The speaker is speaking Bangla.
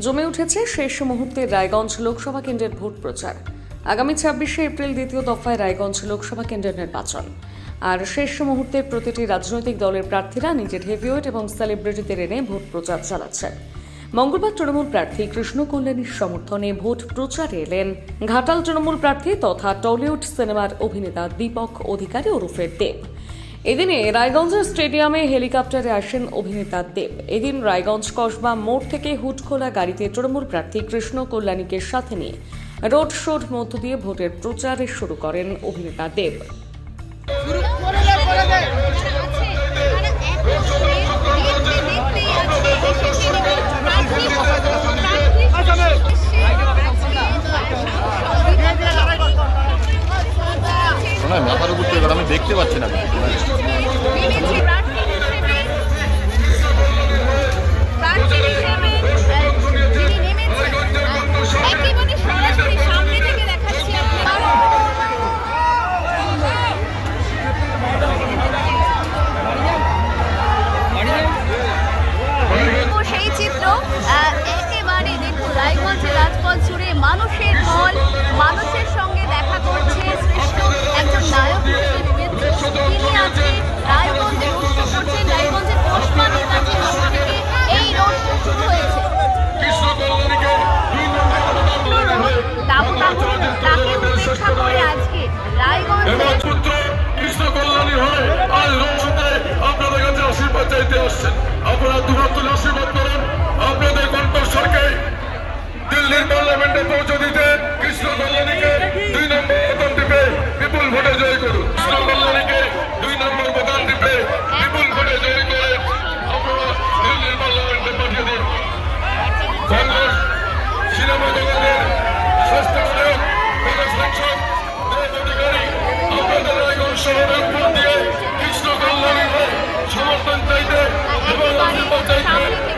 জমে উঠেছে শেষ মুহূর্তে রায়গঞ্জ লোকসভা কেন্দ্রের ভোট প্রচার। আগামী ২৬শে এপ্রিল দ্বিতীয় দফায় রায়গঞ্জ লোকসভা কেন্দ্রের নির্বাচন। আর শেষ মুহূর্তে প্রতিটি রাজনৈতিক দলের প্রার্থীরা নিজের হেভিওয়েট এবং সেলিব্রিটিদের এনে ভোট প্রচার চালাচ্ছে। মঙ্গলবার তৃণমূল প্রার্থী কৃষ্ণ কল্যাণীর সমর্থনে ভোট প্রচারে এলেন ঘাটাল তৃণমূল প্রার্থী তথা টলিউড সিনেমার অভিনেতা দীপক অধিকারী ওরফে দেব। এদিনে রায়গঞ্জের স্টেডিয়ামে হেলিকপ্টারে আসেন অভিনেতা দেব। এদিন রায়গঞ্জ কসবা মোড় থেকে হুডখোলা গাড়িতে তৃণমূল প্রার্থী কৃষ্ণ কল্যাণীকে সাথে নিয়ে রোড শোর মধ্য দিয়ে ভোটের প্রচারে শুরু করেন অভিনেতা দেব। মাথার উপর থেকে আমি দেখতে পাচ্ছি না। সেই চিত্র একেবারে দেখুন, রায়গঞ্জের রাজপথ জুড়ে মানুষের ঢল, মানুষের সঙ্গে দেখা করছে শ্রেষ্ঠ একজন নায়ক হিসেবে তিনি আজকে রায়গঞ্জে রোড শো করছেন। রায়গঞ্জের কসবানের কাছে থেকে এই রোড শো শুরু হয়েছে। তাকে উপেক্ষা করে আজকে রায়গঞ্জে কৃষ্ণ কল্যাণী হয়ে আজ রোড শোতে আপনাদের কাছে আশীর্বাদ চাইতে আসছেন। আপনারা দুহাত তুলে আশীর্বাদ করেন। আপনাদের কণ্ঠস্বরকে দিল্লির পার্লামেন্টে পৌঁছে দিতে কৃষ্ণ কল্যাণীকে ২ নম্বর বোতাম টিপে বিপুল ভোটে জয় করুন। কৃষ্ণ কল্যাণীকে ২ নম্বর বোতাম টিপে বিপুল ভোটে জয় করে আপনারা দিল্লির পার্লামেন্টে পাঠিয়ে দিন। কংগ্রেস সিনেমা জগতের শ্রেষ্ঠ নায়ক সাংসদ দেব অধিকারী আপনাদের রায়গঞ্জ শহরের উপর দিয়ে কৃষ্ণ কল্যাণী সমর্থন চাইতে এবং আশীর্বাদ চাইতে